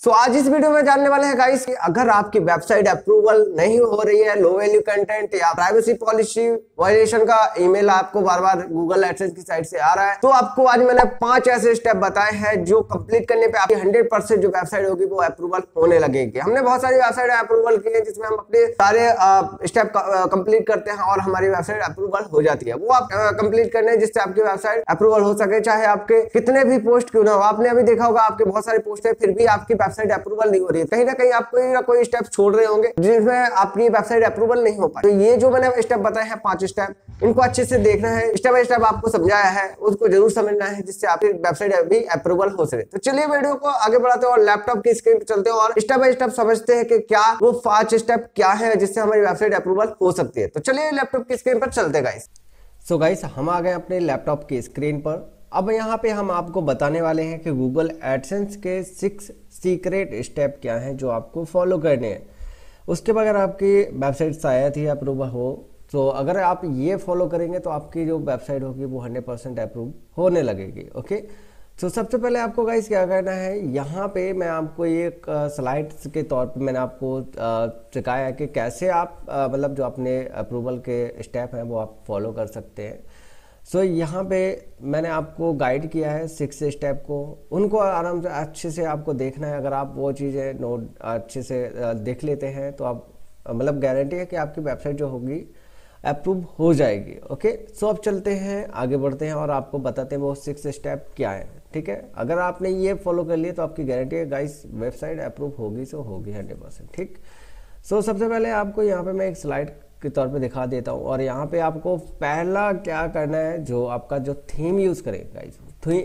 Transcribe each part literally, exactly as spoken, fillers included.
तो आज इस वीडियो में जानने वाले हैं गाइस कि अगर आपकी वेबसाइट अप्रूवल नहीं हो रही है, लो वैल्यू कंटेंट या प्राइवेसी पॉलिसी वायलेशन का ईमेल आपको बार बार गूगल एडसेंस की साइट से आ रहा है, तो आपको आज मैंने पांच ऐसे स्टेप बताए हैं जो कंप्लीट करने पे आपकी हंड्रेड परसेंट जो वेबसाइट होगी वो अप्रूवल होने लगेगी। हमने बहुत सारी वेबसाइट अप्रूवल की है जिसमें हम अपने सारे स्टेप कंप्लीट करते हैं और हमारी वेबसाइट अप्रूवल हो जाती है। वो आप कंप्लीट करने जिससे आपकी वेबसाइट अप्रूवल हो सके, चाहे आपके कितने भी पोस्ट क्यों ना हो। आपने अभी देखा होगा आपके बहुत सारे पोस्ट है फिर भी आपकी वेबसाइट अप्रूवल नहीं हो रही है, कहीं ना कहीं आप कोई ना कोई स्टेप छोड़ रहे होंगे जिसमें आपकी वेबसाइट अप्रूवल नहीं हो पाई। तो ये जो मैंने स्टेप बताए हैं पांच स्टेप, इनको अच्छे से देखना है, स्टेप बाय स्टेप आपको समझाया है उसको जरूर समझना है जिससे आपकी वेबसाइट भी अप्रूवल हो सके। तो चलिए वीडियो को आगे बढ़ाते हैं और लैपटॉप की स्क्रीन पर चलते हैं और स्टेप बाय स्टेप समझते हैं कि क्या वो पांच स्टेप क्या है जिससे हमारी वेबसाइट अप्रूवल हो सकती है। तो चलिए लैपटॉप की स्क्रीन पर चलते हैं गाइस। सो गाइस हम आ गए अपने लैपटॉप की स्क्रीन पर। अब यहाँ पे हम आपको बताने वाले हैं कि गूगल एडसेंस के सिक्स सीक्रेट स्टेप क्या हैं जो आपको फॉलो करने हैं। उसके बगैर आपकी वेबसाइट शायद ही अप्रूव हो, तो अगर आप ये फॉलो करेंगे तो आपकी जो वेबसाइट होगी वो हंड्रेड परसेंट अप्रूव होने लगेगी। ओके, तो सबसे पहले आपको गाइस क्या करना है, यहाँ पे मैं आपको एक स्लाइड्स के तौर पे मैंने आपको सिखाया है कि कैसे आप मतलब जो अपने अप्रूवल के स्टेप हैं वो आप फॉलो कर सकते हैं। सो so, यहाँ पे मैंने आपको गाइड किया है सिक्स स्टेप को, उनको आराम से अच्छे से आपको देखना है। अगर आप वो चीज़ें नोट अच्छे से देख लेते हैं तो आप मतलब गारंटी है कि आपकी वेबसाइट जो होगी अप्रूव हो जाएगी। ओके, सो अब चलते हैं आगे बढ़ते हैं और आपको बताते हैं वो सिक्स स्टेप क्या है। ठीक है, अगर आपने ये फॉलो कर लिए तो आपकी गारंटी है गाइस वेबसाइट अप्रूव होगी सो होगी हंड्रेड परसेंट। ठीक, सो सबसे पहले आपको यहाँ पे मैं एक स्लाइड के तौर पे दिखा देता हूँ और यहाँ पे आपको पहला क्या करना है, जो आपका जो थीम यूज़ करेगा गाइस,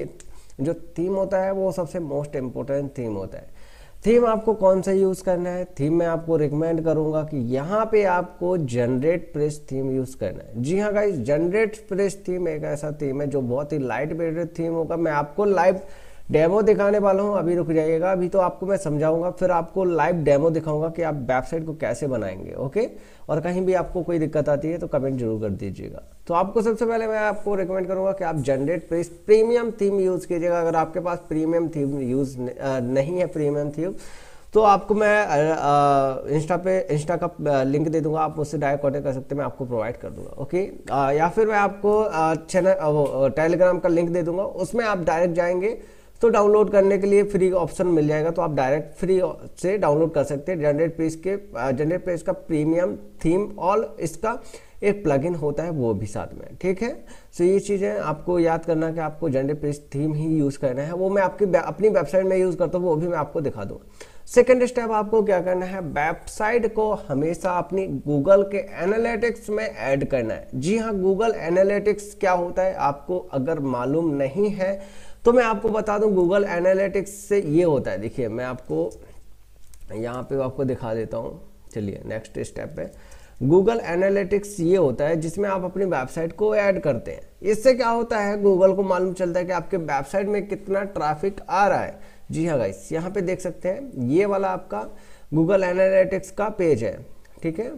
थी, जो थीम होता है वो सबसे मोस्ट इम्पोर्टेंट थीम होता है। थीम आपको कौन सा यूज़ करना है, थीम मैं आपको रिकमेंड करूँगा कि यहाँ पे आपको जनरेट प्रेस थीम यूज़ करना है। जी हाँ गाइस, जनरेट प्रेस थीम एक ऐसा थीम है जो बहुत ही लाइट वेटेड थीम होगा। मैं आपको लाइव डेमो दिखाने वाला हूँ, अभी रुक जाइएगा, अभी तो आपको मैं समझाऊंगा, फिर आपको लाइव डेमो दिखाऊंगा कि आप वेबसाइट को कैसे बनाएंगे। ओके, और कहीं भी आपको कोई दिक्कत आती है तो कमेंट जरूर कर दीजिएगा। तो आपको सबसे पहले मैं आपको रिकमेंड करूंगा कि आप GeneratePress premium theme use कीजिएगा। अगर आपके पास प्रीमियम थीम यूज़ नहीं है, प्रीमियम थीम, तो आपको मैं इंस्टा पे इंस्टा का लिंक दे दूंगा, आप उससे डायरेक्ट कॉन्टेक्ट कर सकते हैं, मैं आपको प्रोवाइड कर दूंगा। ओके, या फिर मैं आपको चैनल टेलीग्राम का लिंक दे दूंगा, उसमें आप डायरेक्ट जाएंगे तो डाउनलोड करने के लिए फ्री ऑप्शन मिल जाएगा, तो आप डायरेक्ट फ्री से डाउनलोड कर सकते हैं जनरेट पेज के जनरेट पेज का प्रीमियम थीम और इसका एक प्लगइन होता है वो भी साथ में। ठीक है, सो ये चीज़ें आपको याद करना कि आपको जनरेट पेज थीम ही यूज़ करना है, वो मैं आपकी अपनी वेबसाइट में यूज़ करता हूँ, वो भी मैं आपको दिखा दूँगा। सेकेंड स्टेप आपको क्या करना है, वेबसाइट को हमेशा अपनी गूगल के एनालिटिक्स में ऐड करना है। जी हाँ, गूगल एनालिटिक्स क्या होता है आपको अगर मालूम नहीं है तो मैं आपको बता दूं, गूगल एनालिटिक्स से ये होता है। देखिए मैं आपको यहाँ पे आपको दिखा देता हूँ। चलिए नेक्स्ट स्टेप पे, गूगल एनालिटिक्स ये होता है जिसमें आप अपनी वेबसाइट को ऐड करते हैं। इससे क्या होता है, गूगल को मालूम चलता है कि आपके वेबसाइट में कितना ट्रैफिक आ रहा है। जी हाँ गाइस, यहाँ पे देख सकते हैं ये वाला आपका गूगल एनालिटिक्स का पेज है। ठीक है,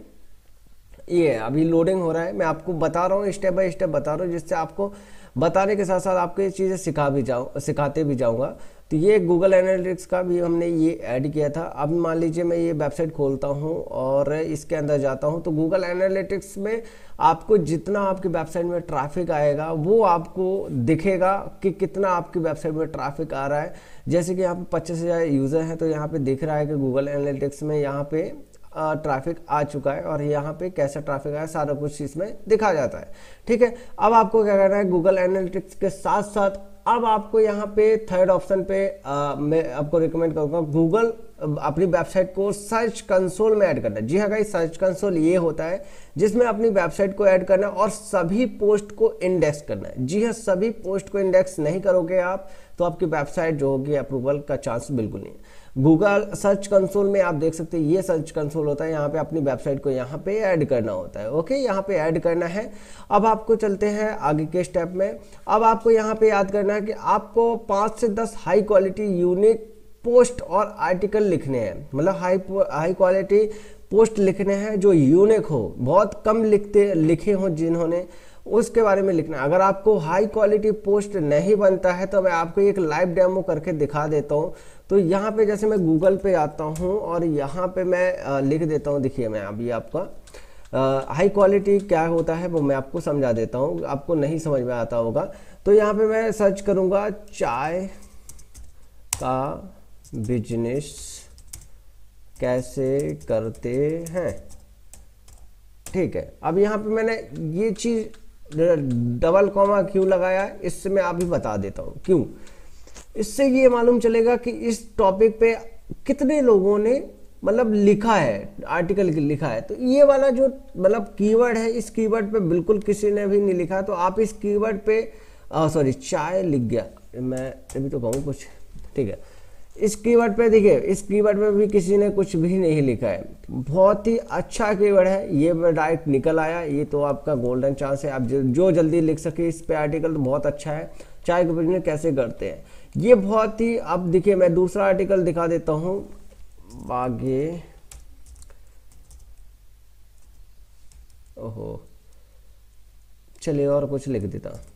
ये अभी लोडिंग हो रहा है, मैं आपको बता रहा हूँ, स्टेप बाय स्टेप बता रहा हूँ, जिससे आपको बताने के साथ साथ आपको ये चीज़ें सिखा भी जाऊँ सिखाते भी जाऊँगा। तो ये गूगल एनालिटिक्स का भी हमने ये ऐड किया था। अब मान लीजिए मैं ये वेबसाइट खोलता हूँ और इसके अंदर जाता हूँ, तो गूगल एनालिटिक्स में आपको जितना आपकी वेबसाइट में ट्रैफिक आएगा वो आपको दिखेगा कि कितना आपकी वेबसाइट में ट्रैफिक आ रहा है। जैसे कि यहाँ पे पच्चीस हज़ार यूज़र हैं, तो यहाँ पे दिख रहा है कि गूगल एनालिटिक्स में यहाँ पे ट्रैफिक आ चुका है और यहाँ पे कैसा ट्रैफिक आया सारा कुछ इसमें दिखा जाता है। ठीक है, अब आपको क्या करना है, गूगल एनालिटिक्स के साथ साथ अब आपको यहाँ पे थर्ड ऑप्शन पे आ, मैं आपको रिकमेंड करूँगा गूगल अपनी वेबसाइट को सर्च कंसोल में ऐड करना है। जी हाँ गाइस, सर्च कंसोल ये होता है जिसमें अपनी वेबसाइट को ऐड करना है और सभी पोस्ट को इंडेक्स करना है। जी हाँ, सभी पोस्ट को इंडेक्स नहीं करोगे आप तो आपकी वेबसाइट जो होगी अप्रूवल का चांस बिल्कुल नहीं है। गूगल सर्च कंसोल में आप देख सकते हैं ये सर्च कंसोल होता है, यहाँ पे अपनी वेबसाइट को यहाँ पे ऐड करना होता है। ओके, यहाँ पे ऐड करना है। अब आपको चलते हैं आगे के स्टेप में। अब आपको यहाँ पे याद करना है कि आपको पाँच से दस हाई क्वालिटी यूनिक पोस्ट और आर्टिकल लिखने हैं, मतलब हाई हाई क्वालिटी पोस्ट लिखने हैं जो यूनिक हो, बहुत कम लिखते लिखे हों जिन्होंने, उसके बारे में लिखना है। अगर आपको हाई क्वालिटी पोस्ट नहीं बनता है तो मैं आपको एक लाइव डेमो करके दिखा देता हूँ। तो यहाँ पे जैसे मैं गूगल पे आता हूँ और यहाँ पे मैं लिख देता हूँ, देखिए मैं अभी आपका हाई क्वालिटी क्या होता है वो मैं आपको समझा देता हूँ, आपको नहीं समझ में आता होगा। तो यहाँ पे मैं सर्च करूँगा चाय का बिजनेस कैसे करते हैं, ठीक है। अब यहाँ पे मैंने ये चीज़ डबल कॉमा क्यों लगाया, इससे मैं अभी बता देता हूँ क्यों। इससे ये मालूम चलेगा कि इस टॉपिक पे कितने लोगों ने मतलब लिखा है, आर्टिकल लिखा है। तो ये वाला जो मतलब कीवर्ड है, इस कीवर्ड पे बिल्कुल किसी ने भी नहीं लिखा। तो आप इस कीवर्ड पे सॉरी चाय लिख गया, मैं अभी तो कहूँ कुछ, ठीक है। इस कीवर्ड पे देखिए, इस कीवर्ड पे भी किसी ने कुछ भी नहीं लिखा है। बहुत ही अच्छा कीवर्ड है, ये डायरेक्ट निकल आया। ये तो आपका गोल्डन चांस है, आप जो जल्दी लिख सके इस पे आर्टिकल तो बहुत अच्छा है। चाय के बिजनेस कैसे करते हैं, ये बहुत ही। अब देखिए मैं दूसरा आर्टिकल दिखा देता हूँ, आगे ओहो चलिए और कुछ लिख देता हूँ,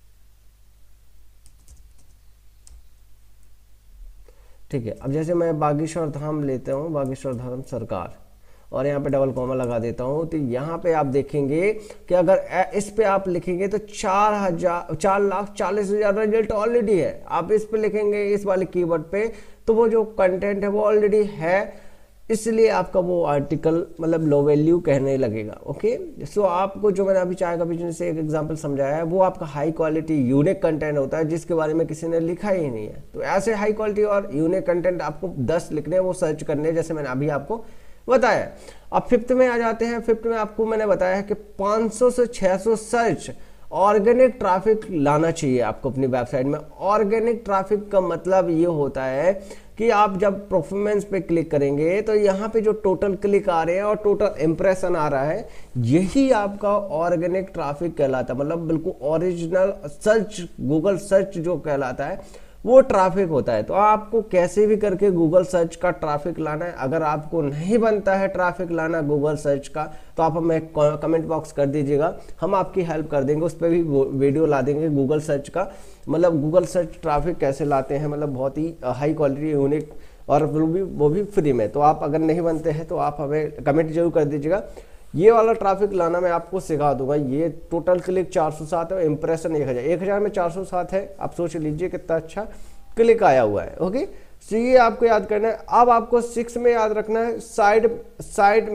ठीक है। अब जैसे मैं बागेश्वर धाम लेता हूँ, बागेश्वर धाम सरकार, और यहाँ पे डबल कॉमा लगा देता हूँ। तो यहाँ पे आप देखेंगे कि अगर इस पे आप लिखेंगे तो चार हजार चार लाख चालीस हजार रिजल्ट ऑलरेडी है। आप इस पे लिखेंगे इस वाले कीवर्ड पे तो वो जो कंटेंट है वो ऑलरेडी है, इसलिए आपका वो आर्टिकल मतलब लो वैल्यू कहने लगेगा। ओके, सो आपको जो मैंने अभी चाय का बिजनेस से एक एग्जांपल समझाया है वो आपका हाई क्वालिटी यूनिक कंटेंट होता है जिसके बारे में किसी ने लिखा ही नहीं है। तो ऐसे हाई क्वालिटी और यूनिक कंटेंट आपको दस लिखने हैं, वो सर्च करने, जैसे मैंने अभी आपको बताया। अब फिफ्थ में आ जाते हैं। फिफ्थ में आपको मैंने बताया है कि पाँच सौ से छह सौ सर्च ऑर्गेनिक ट्रैफिक लाना चाहिए आपको अपनी वेबसाइट में। ऑर्गेनिक ट्रैफिक का मतलब ये होता है कि आप जब परफॉर्मेंस पे क्लिक करेंगे तो यहाँ पे जो टोटल क्लिक आ रहे हैं और टोटल इंप्रेशन आ रहा है, यही आपका ऑर्गेनिक ट्रैफिक कहलाता है। मतलब बिल्कुल ओरिजिनल सर्च, गूगल सर्च जो कहलाता है वो ट्रैफिक होता है। तो आपको कैसे भी करके गूगल सर्च का ट्रैफिक लाना है। अगर आपको नहीं बनता है ट्रैफिक लाना गूगल सर्च का तो आप हमें कमेंट बॉक्स कर दीजिएगा, हम आपकी हेल्प कर देंगे। उस पर भी वीडियो ला देंगे गूगल सर्च का, मतलब गूगल सर्च ट्रैफिक कैसे लाते हैं, मतलब बहुत ही हाई क्वालिटी यूनिक, और वो भी वो भी फ्री में। तो आप अगर नहीं बनते हैं तो आप हमें कमेंट जरूर कर दीजिएगा। ये वाला ट्रैफिक लाना मैं आपको सिखा दूंगा। ये टोटल क्लिक चार सौ सात है, इंप्रेशन एक हज़ार एक हज़ार में चार सौ सात है। आप सोच लीजिए कितना अच्छा क्लिक आया हुआ है। ओके, तो ये आपको याद करना है। अब आपको सिक्स में याद रखना है साइड साइड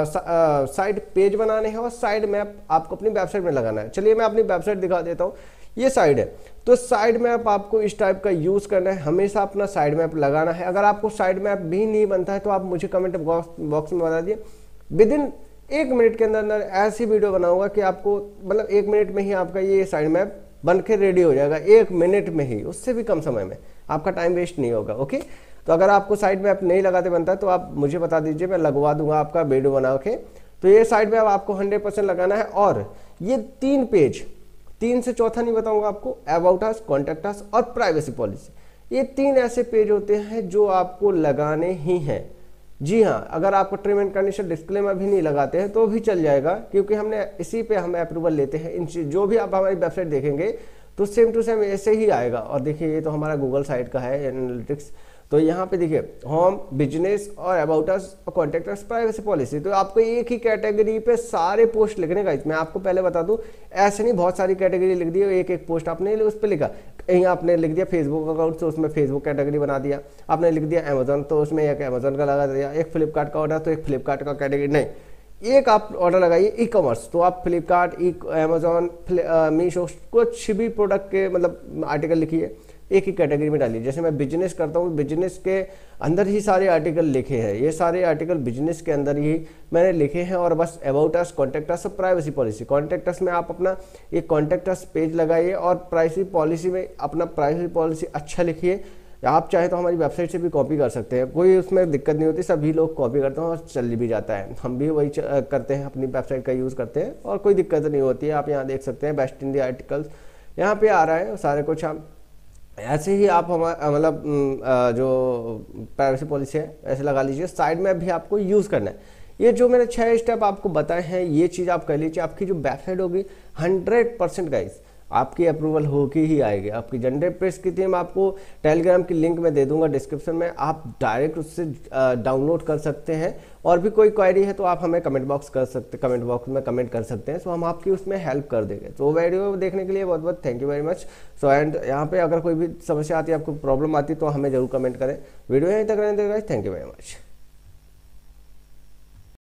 साइड पेज बनाने हैं और साइड मैप आपको अपनी वेबसाइट में लगाना है। चलिए मैं अपनी वेबसाइट दिखा देता हूँ। ये साइड है, तो साइड मैप आपको इस टाइप का यूज करना है, हमेशा अपना साइड मैप लगाना है। अगर आपको साइड मैप भी नहीं बनता है तो आप मुझे कमेंट बॉक्स में बता दिए। विद इन एक मिनट के अंदर अंदर ऐसी वीडियो बनाऊंगा कि आपको मतलब एक मिनट में ही आपका ये साइड मैप बन के रेडी हो जाएगा, एक मिनट में ही, उससे भी कम समय में। आपका टाइम वेस्ट नहीं होगा। ओके, तो अगर आपको साइड मैप नहीं लगाते बनता तो आप मुझे बता दीजिए, मैं लगवा दूंगा आपका वीडियो बना के। तो ये साइड मैप आपको हंड्रेड परसेंट लगाना है। और ये तीन पेज, तीन से चौथा नहीं बताऊंगा आपको, अबाउट अस, कॉन्टैक्ट अस और प्राइवेसी पॉलिसी, ये तीन ऐसे पेज होते हैं जो आपको लगाने ही हैं। जी हाँ, अगर आपको टर्म एंड कंडीशन डिस्क्लेमर भी नहीं लगाते हैं तो भी चल जाएगा, क्योंकि हमने इसी पे हम अप्रूवल लेते हैं। इन जो भी आप हमारी वेबसाइट देखेंगे तो सेम टू सेम ऐसे ही आएगा। और देखिए ये तो हमारा गूगल साइट का है एनालिटिक्स। तो यहाँ पे देखिए होम, बिजनेस और अबाउट अस और कॉन्टैक्ट अस, प्राइवेसी पॉलिसी। तो आपको एक ही कैटेगरी पे सारे पोस्ट लिखने का। मैं आपको पहले बता दूं, ऐसे नहीं बहुत सारी कैटेगरी लिख दी, एक एक पोस्ट आपने उस पर लिखा। कहीं आपने लिख दिया फेसबुक अकाउंट तो उसमें फेसबुक कैटेगरी बना दिया, आपने लिख दिया अमेजोन तो उसमें एक अमेजोन का लगा दिया, एक फ्लिपकार्ट का ऑर्डर तो एक फ्लिपकार्ट का कैटेगरी। नहीं, एक आप ऑर्डर लगाइए ई कॉमर्स, तो आप फ्लिपकार्ट, ई अमेजोन, मीशो, कुछ भी प्रोडक्ट के मतलब आर्टिकल लिखिए, एक ही कैटेगरी में डालिए। जैसे मैं बिजनेस करता हूँ, बिजनेस के अंदर ही सारे आर्टिकल लिखे हैं। ये सारे आर्टिकल बिजनेस के अंदर ही मैंने लिखे हैं। और बस अबाउट अस, कॉन्टैक्ट अस और प्राइवेसी पॉलिसी। कॉन्टैक्ट अस में आप अपना एक कॉन्टैक्ट अस पेज लगाइए और प्राइवेसी पॉलिसी में अपना प्राइवेसी पॉलिसी अच्छा लिखिए। आप चाहे तो हमारी वेबसाइट से भी कॉपी कर सकते हैं, कोई उसमें दिक्कत नहीं होती, सभी लोग कॉपी करते हैं और चल भी जाता है। हम भी वही करते हैं, अपनी वेबसाइट का यूज़ करते हैं और कोई दिक्कत नहीं होती है। आप यहाँ देख सकते हैं बेस्ट इन दी आर्टिकल्स यहाँ पे आ रहा है सारे कुछ। हम ऐसे ही आप हमारा मतलब जो प्राइवेसी पॉलिसी है ऐसे लगा लीजिए। साइड में भी आपको यूज़ करना है। ये जो मैंने छह स्टेप आपको बताए हैं, ये चीज़ आप कर लीजिए, आपकी जो वेबसाइट होगी हंड्रेड परसेंट गाइस आपकी अप्रूवल होके ही आएगी। आपकी जनरेट प्रेस की थीम आपको टेलीग्राम की लिंक मैं दे दूंगा डिस्क्रिप्शन में, आप डायरेक्ट उससे डाउनलोड कर सकते हैं। और भी कोई क्वेरी है तो आप हमें कमेंट बॉक्स कर सकते कमेंट बॉक्स में कमेंट कर सकते हैं, सो हम आपकी उसमें हेल्प कर देंगे। तो वीडियो देखने के लिए बहुत बहुत thank you very much. So and यहाँ पे अगर कोई भी समस्या आती है, आपको प्रॉब्लम आती है तो हमें जरूर कमेंट करें। वीडियो यहीं तक रहने देगा, थैंक यू वेरी मच।